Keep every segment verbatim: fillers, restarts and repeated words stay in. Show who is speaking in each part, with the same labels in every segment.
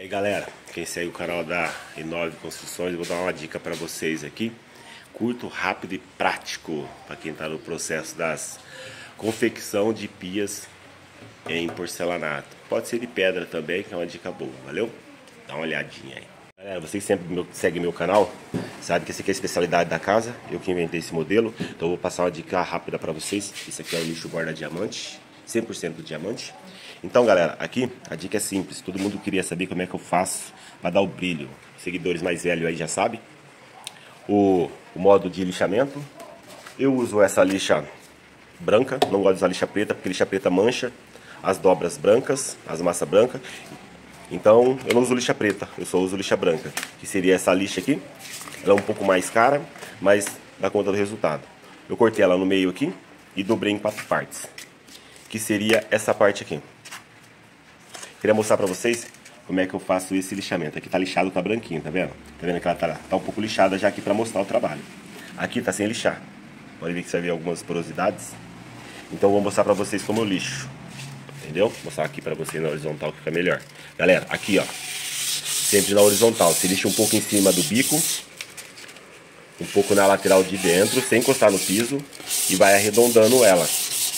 Speaker 1: Aí galera, quem segue o canal da Inove Construções, eu vou dar uma dica para vocês aqui, curto, rápido e prático, para quem está no processo das confecção de pias em porcelanato. Pode ser de pedra também, que é uma dica boa, valeu? Dá uma olhadinha aí. Galera, vocês que sempre seguem meu canal, sabe que esse aqui é a especialidade da casa, eu que inventei esse modelo, então eu vou passar uma dica rápida para vocês. Esse aqui é o lixo borda diamante, cem por cento diamante. Então galera, aqui a dica é simples, todo mundo queria saber como é que eu faço para dar o brilho. Seguidores mais velhos aí já sabem. O, o modo de lixamento, eu uso essa lixa branca, não gosto de usar lixa preta, porque lixa preta mancha as dobras brancas, as massas brancas. Então eu não uso lixa preta, eu só uso lixa branca, que seria essa lixa aqui. Ela é um pouco mais cara, mas dá conta do resultado. Eu cortei ela no meio aqui e dobrei em quatro partes, que seria essa parte aqui. Queria mostrar pra vocês como é que eu faço esse lixamento. Aqui tá lixado, tá branquinho, tá vendo? Tá vendo que ela tá, tá um pouco lixada já aqui pra mostrar o trabalho. Aqui tá sem lixar. Pode ver que você vai ver algumas porosidades. Então eu vou mostrar pra vocês como eu lixo. Entendeu? Vou mostrar aqui pra vocês na horizontal que fica melhor. Galera, aqui ó, sempre na horizontal. Você lixa um pouco em cima do bico, um pouco na lateral de dentro, sem encostar no piso, e vai arredondando ela.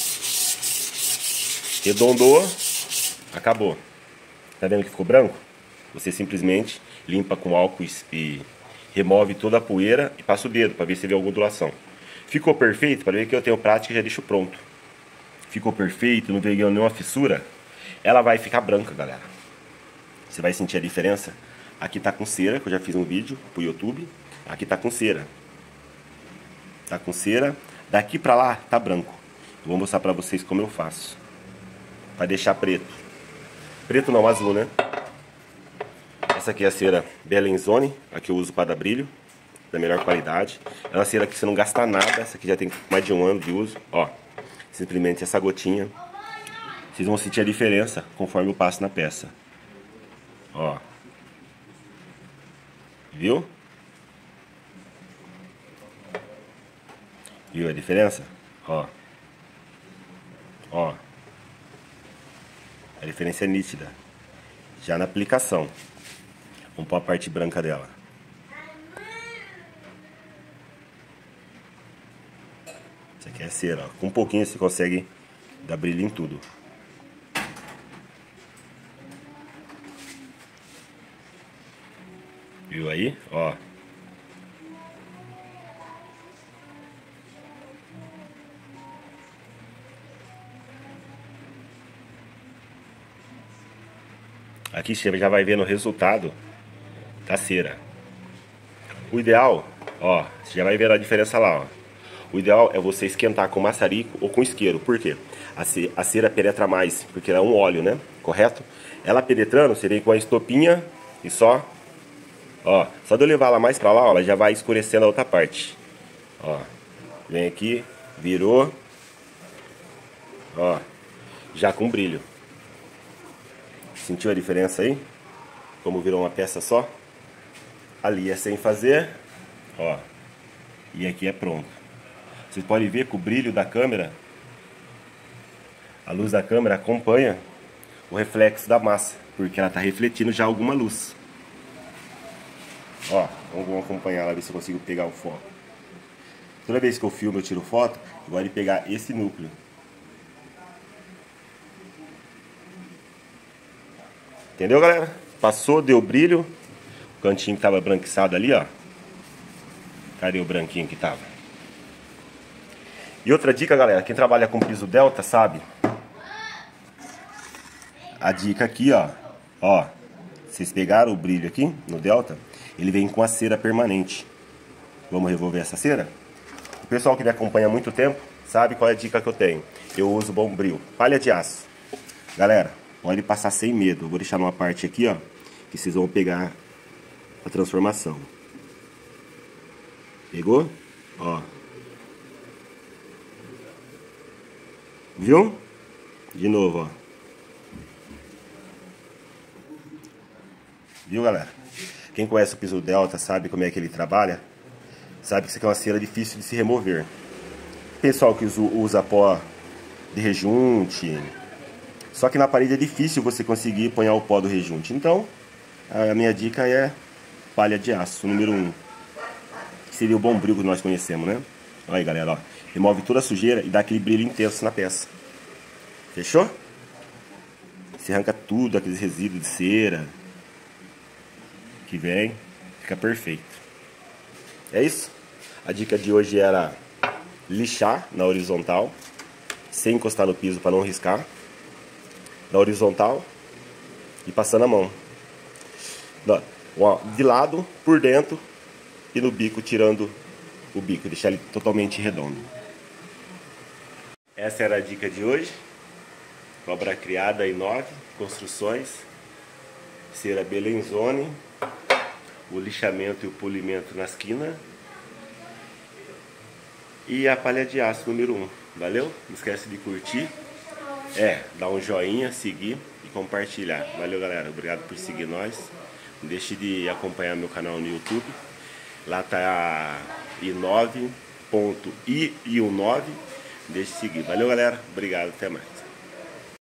Speaker 1: Arredondou, acabou. Tá vendo que ficou branco? Você simplesmente limpa com álcool e remove toda a poeira e passa o dedo para ver se vê alguma ondulação. Ficou perfeito? Para ver que eu tenho prática, já deixo pronto. Ficou perfeito, não veio nenhuma fissura. Ela vai ficar branca, galera. Você vai sentir a diferença. Aqui tá com cera, que eu já fiz um vídeo pro YouTube. Aqui tá com cera. Tá com cera. Daqui pra lá tá branco. Eu vou mostrar pra vocês como eu faço. Vai deixar preto. Preto não, azul, né? Essa aqui é a cera Belenzone. Aqui eu uso para dar brilho, da melhor qualidade. É uma cera que você não gasta nada. Essa aqui já tem mais de um ano de uso. Ó, simplesmente essa gotinha. Vocês vão sentir a diferença conforme eu passo na peça. Ó. Viu? Viu a diferença? Ó. Ó. A diferença é nítida. Já na aplicação. Vamos pôr a parte branca dela. Isso aqui é cera, ó. Com um pouquinho você consegue dar brilho em tudo. Viu aí? Ó. Aqui você já vai vendo o resultado da cera. O ideal, ó, você já vai ver a diferença lá, ó. O ideal é você esquentar com maçarico ou com isqueiro. Por quê? A cera penetra mais, porque ela é um óleo, né? Correto? Ela penetrando, seria com a estopinha e só, ó, só de eu levar ela mais pra lá, ó, ela já vai escurecendo a outra parte. Ó, vem aqui, virou, ó, já com brilho. Sentiu a diferença aí? Como virou uma peça só? Ali é sem fazer, ó, e aqui é pronto. Vocês podem ver que o brilho da câmera, a luz da câmera acompanha o reflexo da massa, porque ela está refletindo já alguma luz. Ó, vamos acompanhar lá, ver se eu consigo pegar o foco. Toda vez que eu filmo, eu tiro foto, eu gosto de pegar esse núcleo. Entendeu, galera? Passou, deu brilho. O cantinho que tava branquiçado ali, ó. Cadê o branquinho que tava? E outra dica, galera, quem trabalha com piso delta sabe. A dica aqui, ó. Ó, vocês pegaram o brilho aqui no delta, ele vem com a cera permanente. Vamos revolver essa cera? O pessoal que me acompanha há muito tempo sabe qual é a dica que eu tenho. Eu uso Bombril, palha de aço. Galera, pode passar sem medo. Eu vou deixar numa parte aqui, ó, que vocês vão pegar a transformação. Pegou? Ó. Viu? De novo, ó. Viu, galera? Quem conhece o piso delta sabe como é que ele trabalha. Sabe que isso aqui é uma cera difícil de se remover. Pessoal que usa pó de rejunte. Só que na parede é difícil você conseguir apanhar o pó do rejunte. Então, A minha dica é palha de aço, número um. Que seria o bombril que nós conhecemos, né? Olha aí, galera, ó. Remove toda a sujeira e dá aquele brilho intenso na peça. Fechou? Você arranca tudo, aqueles resíduos de cera que vem, fica perfeito. É isso. A dica de hoje era lixar na horizontal, sem encostar no piso para não riscar. Na horizontal e passando a mão. De lado, por dentro e no bico, tirando o bico, deixar ele totalmente redondo. Essa era a dica de hoje. Obra criada em nove construções, cera Belenzone, o lixamento e o polimento na esquina e a palha de aço número um. Valeu? Não esquece de curtir, é, dar um joinha, seguir e compartilhar. Valeu, galera, obrigado por seguir nós. Não deixe de acompanhar meu canal no YouTube. Lá tá a i nove ponto i nove. Deixe de seguir. Valeu, galera, obrigado, até mais.